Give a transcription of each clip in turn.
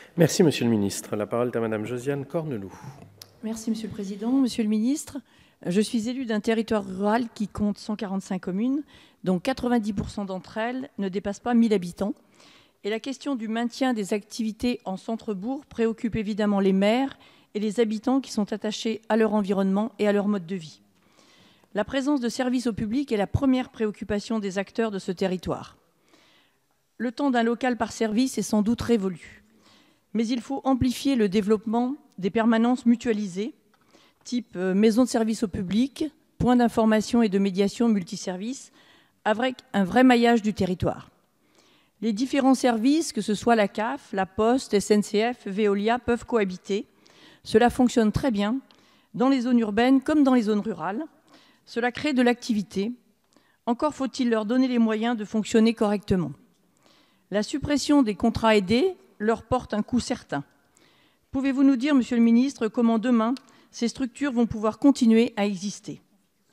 Merci, Monsieur le Ministre. La parole est à Madame Josiane Corneloup. Merci, Monsieur le Président. Monsieur le Ministre, je suis élue d'un territoire rural qui compte 145 communes, dont 90% d'entre elles ne dépassent pas 1000 habitants. Et la question du maintien des activités en centre-bourg préoccupe évidemment les maires et les habitants qui sont attachés à leur environnement et à leur mode de vie. La présence de services au public est la première préoccupation des acteurs de ce territoire. Le temps d'un local par service est sans doute révolu. Mais il faut amplifier le développement des permanences mutualisées, type maison de service au public, point d'information et de médiation multiservices, avec un vrai maillage du territoire. Les différents services, que ce soit la CAF, la Poste, SNCF, Veolia, peuvent cohabiter. Cela fonctionne très bien dans les zones urbaines comme dans les zones rurales. Cela crée de l'activité. Encore faut-il leur donner les moyens de fonctionner correctement. La suppression des contrats aidés leur porte un coup certain. Pouvez-vous nous dire, Monsieur le Ministre, comment demain ces structures vont pouvoir continuer à exister?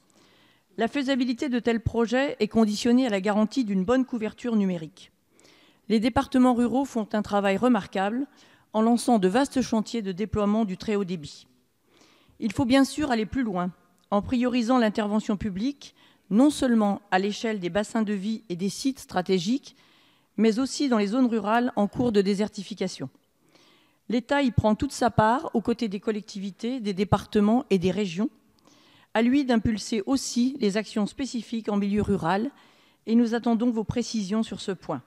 La faisabilité de tels projets est conditionnée à la garantie d'une bonne couverture numérique. Les départements ruraux font un travail remarquable en lançant de vastes chantiers de déploiement du très haut débit. Il faut bien sûr aller plus loin en priorisant l'intervention publique, non seulement à l'échelle des bassins de vie et des sites stratégiques, mais aussi dans les zones rurales en cours de désertification. L'État y prend toute sa part aux côtés des collectivités, des départements et des régions. À lui d'impulser aussi les actions spécifiques en milieu rural et nous attendons vos précisions sur ce point.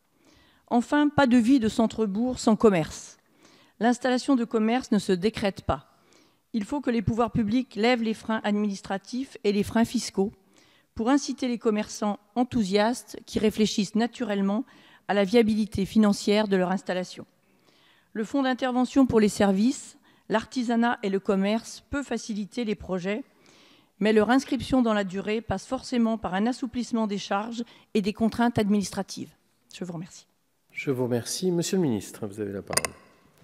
Enfin, pas de vie de centre-bourg sans commerce. L'installation de commerce ne se décrète pas. Il faut que les pouvoirs publics lèvent les freins administratifs et les freins fiscaux pour inciter les commerçants enthousiastes qui réfléchissent naturellement à la viabilité financière de leur installation. Le fonds d'intervention pour les services, l'artisanat et le commerce peut faciliter les projets, mais leur inscription dans la durée passe forcément par un assouplissement des charges et des contraintes administratives. Je vous remercie. Je vous remercie. Monsieur le Ministre, vous avez la parole.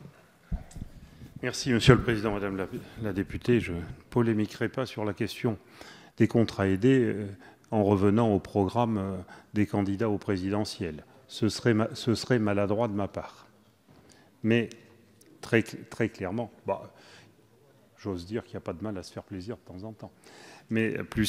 Merci, Monsieur le Président, Madame la députée. Je ne polémiquerai pas sur la question des contrats aidés en revenant au programme des candidats au présidentiel. Ce serait maladroit de ma part. Mais très clairement, j'ose dire qu'il n'y a pas de mal à se faire plaisir de temps en temps. Mais plus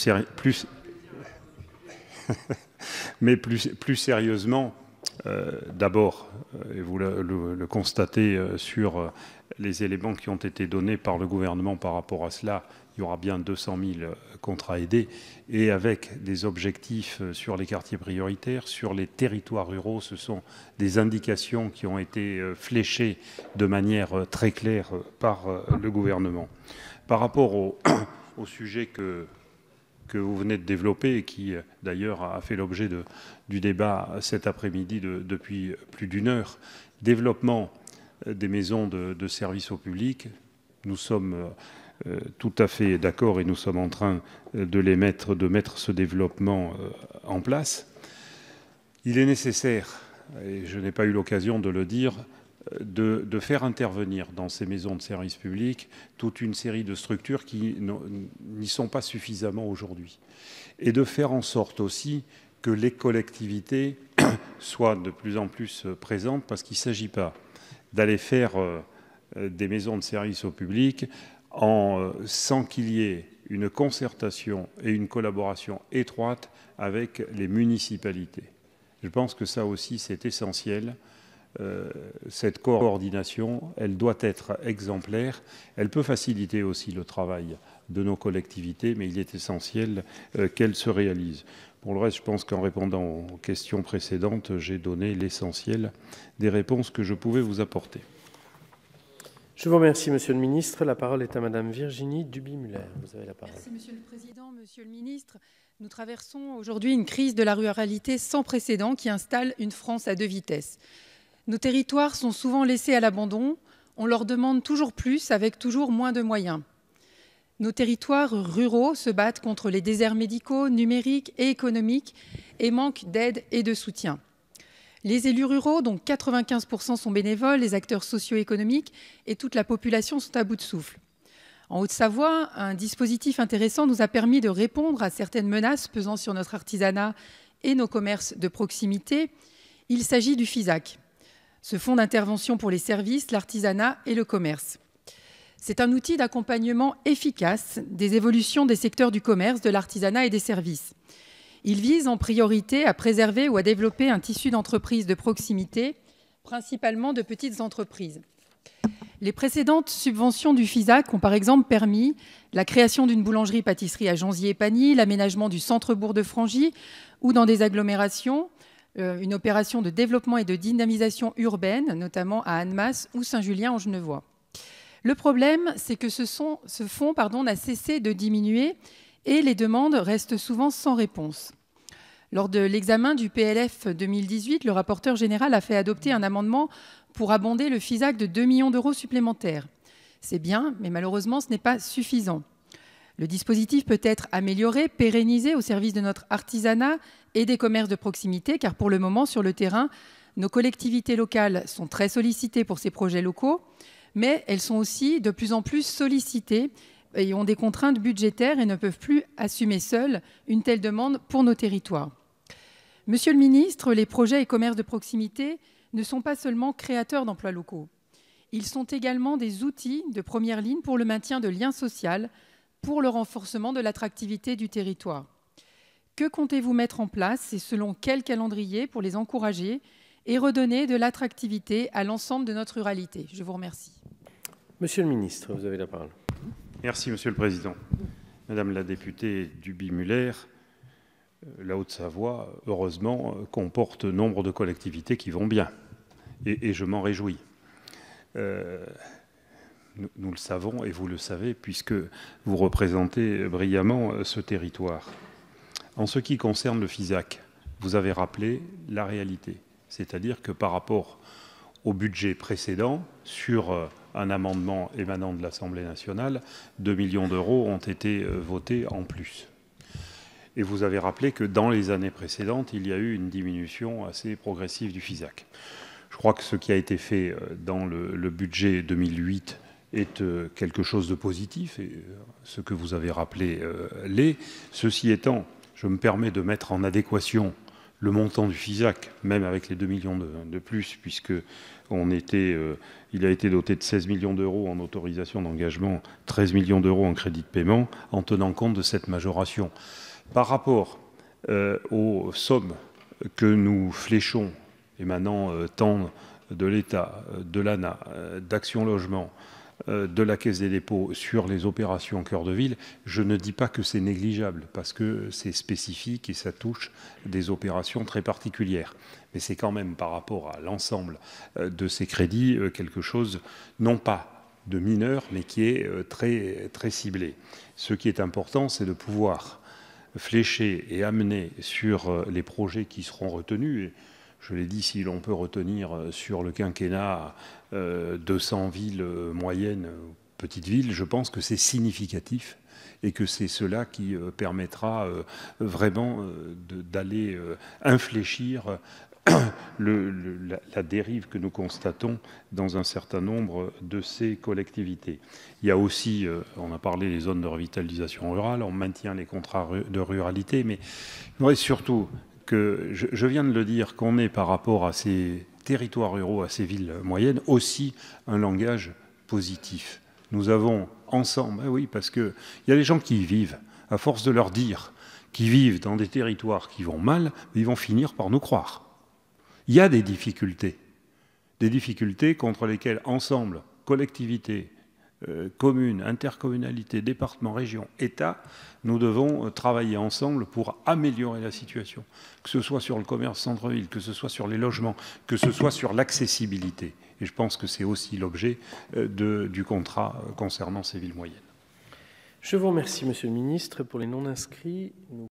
sérieusement, d'abord, et vous le constatez sur les éléments qui ont été donnés par le gouvernement par rapport à cela, il y aura bien 200 000 contrats aidés, et avec des objectifs sur les quartiers prioritaires, sur les territoires ruraux. Ce sont des indications qui ont été fléchées de manière très claire par le gouvernement. Par rapport au sujet que vous venez de développer et qui, d'ailleurs, a fait l'objet du débat cet après-midi depuis plus d'une heure, développement des maisons de service au public, nous sommes tout à fait d'accord et nous sommes en train de mettre ce développement en place. Il est nécessaire, et je n'ai pas eu l'occasion de le dire, de faire intervenir dans ces maisons de service public toute une série de structures qui n'y sont pas suffisamment aujourd'hui. Et de faire en sorte aussi que les collectivités soient de plus en plus présentes, parce qu'il ne s'agit pas d'aller faire des maisons de service au public sans qu'il y ait une concertation et une collaboration étroite avec les municipalités. Je pense que ça aussi, c'est essentiel. Cette coordination, elle doit être exemplaire. Elle peut faciliter aussi le travail de nos collectivités, mais il est essentiel qu'elle se réalise. Pour le reste, je pense qu'en répondant aux questions précédentes, j'ai donné l'essentiel des réponses que je pouvais vous apporter. Je vous remercie, Monsieur le Ministre. La parole est à Madame Virginie Duby-Muller. Vous avez la parole. Merci, Monsieur le Président. Monsieur le Ministre, nous traversons aujourd'hui une crise de la ruralité sans précédent qui installe une France à deux vitesses. Nos territoires sont souvent laissés à l'abandon. On leur demande toujours plus avec toujours moins de moyens. Nos territoires ruraux se battent contre les déserts médicaux, numériques et économiques et manquent d'aide et de soutien. Les élus ruraux, dont 95% sont bénévoles, les acteurs socio-économiques et toute la population sont à bout de souffle. En Haute-Savoie, un dispositif intéressant nous a permis de répondre à certaines menaces pesant sur notre artisanat et nos commerces de proximité. Il s'agit du FISAC. ce fonds d'intervention pour les services, l'artisanat et le commerce. C'est un outil d'accompagnement efficace des évolutions des secteurs du commerce, de l'artisanat et des services. Il vise en priorité à préserver ou à développer un tissu d'entreprises de proximité, principalement de petites entreprises. Les précédentes subventions du FISAC ont par exemple permis la création d'une boulangerie-pâtisserie à Jonzy-et-Pagny, l'aménagement du centre-bourg de Frangy ou dans des agglomérations, une opération de développement et de dynamisation urbaine, notamment à Annemasse ou Saint-Julien-en-Genevois. Le problème, c'est que ce fonds n'a cessé de diminuer et les demandes restent souvent sans réponse. Lors de l'examen du PLF 2018, le rapporteur général a fait adopter un amendement pour abonder le FISAC de 2 millions d'euros supplémentaires. C'est bien, mais malheureusement, ce n'est pas suffisant. Le dispositif peut être amélioré, pérennisé au service de notre artisanat et des commerces de proximité, car pour le moment, sur le terrain, nos collectivités locales sont très sollicitées pour ces projets locaux, mais elles sont aussi de plus en plus sollicitées et ont des contraintes budgétaires et ne peuvent plus assumer seules une telle demande pour nos territoires. Monsieur le ministre, les projets et commerces de proximité ne sont pas seulement créateurs d'emplois locaux. Ils sont également des outils de première ligne pour le maintien de liens sociaux, pour le renforcement de l'attractivité du territoire. Que comptez-vous mettre en place et selon quel calendrier pour les encourager et redonner de l'attractivité à l'ensemble de notre ruralité? Je vous remercie. Monsieur le ministre, vous avez la parole. Merci, Monsieur le Président. Madame la députée Duby-Muller, la Haute-Savoie, heureusement, comporte nombre de collectivités qui vont bien. Et je m'en réjouis. Nous le savons et vous le savez, puisque vous représentez brillamment ce territoire. En ce qui concerne le FISAC, vous avez rappelé la réalité. C'est-à-dire que par rapport au budget précédent, sur un amendement émanant de l'Assemblée nationale, 2 millions d'euros ont été votés en plus. Et vous avez rappelé que dans les années précédentes, il y a eu une diminution assez progressive du FISAC. Je crois que ce qui a été fait dans le budget 2008 est quelque chose de positif, et ce que vous avez rappelé l'est. Ceci étant, je me permets de mettre en adéquation le montant du FISAC, même avec les 2 millions de plus, puisque il a été doté de 16 millions d'euros en autorisation d'engagement, 13 millions d'euros en crédit de paiement, en tenant compte de cette majoration. Par rapport aux sommes que nous fléchons, émanant tant de l'État, de l'ANA, d'Action Logement, de la Caisse des dépôts sur les opérations cœur de ville, je ne dis pas que c'est négligeable, parce que c'est spécifique et ça touche des opérations très particulières. Mais c'est quand même par rapport à l'ensemble de ces crédits quelque chose, non pas de mineur, mais qui est très, très ciblé. Ce qui est important, c'est de pouvoir flécher et amener sur les projets qui seront retenus. Et je l'ai dit, si l'on peut retenir sur le quinquennat 200 villes moyennes, petites villes, je pense que c'est significatif et que c'est cela qui permettra vraiment d'aller infléchir la dérive que nous constatons dans un certain nombre de ces collectivités. Il y a aussi, on a parlé des zones de revitalisation rurale, on maintient les contrats de ruralité, mais je voudrais surtout que, je viens de le dire, qu'on ait par rapport à ces territoires ruraux, à ces villes moyennes, aussi un langage positif. Nous avons ensemble, oui, parce qu'il y a des gens qui y vivent, à force de leur dire qu'ils vivent dans des territoires qui vont mal, ils vont finir par nous croire. Il y a des difficultés contre lesquelles, ensemble, collectivités, communes, intercommunalités, départements, régions, État, nous devons travailler ensemble pour améliorer la situation, que ce soit sur le commerce centre-ville, que ce soit sur les logements, que ce soit sur l'accessibilité. Et je pense que c'est aussi l'objet du contrat concernant ces villes moyennes. Je vous remercie, Monsieur le Ministre. Pour les non-inscrits,